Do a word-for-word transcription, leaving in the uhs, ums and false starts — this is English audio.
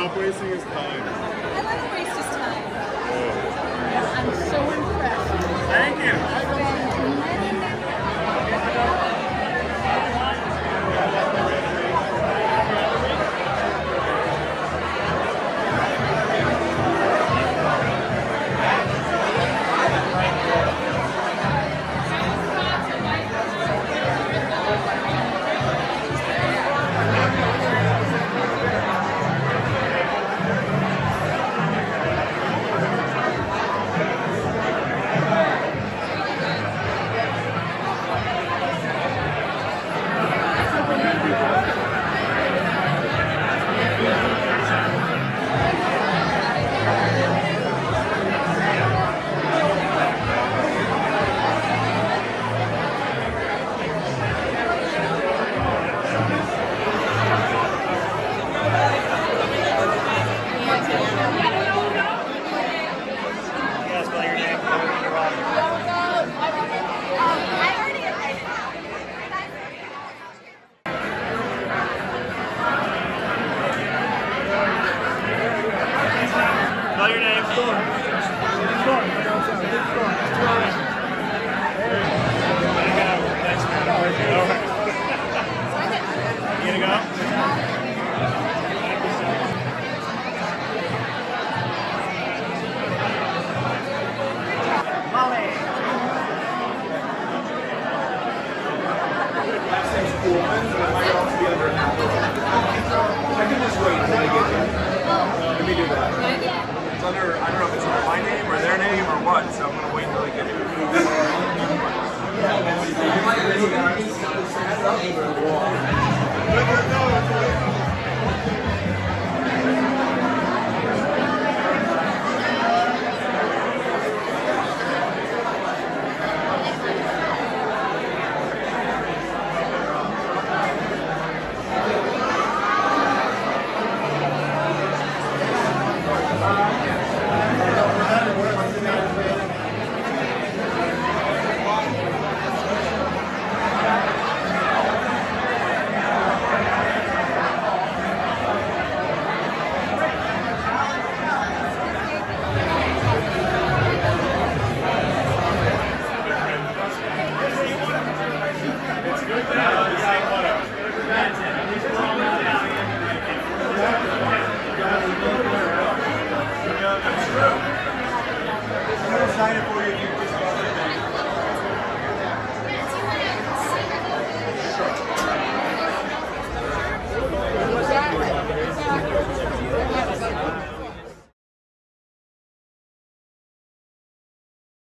stop wasting his time. I let him waste his time. Oh. I'm so impressed. Thank you. Spell your name. Storm. Storm. Thanks, man. All right. You gonna go? Molly. I can just wait until they get here. Let me do that. It's under, I don't know if it's under my name or their name or what, so I'm going to wait until they get here.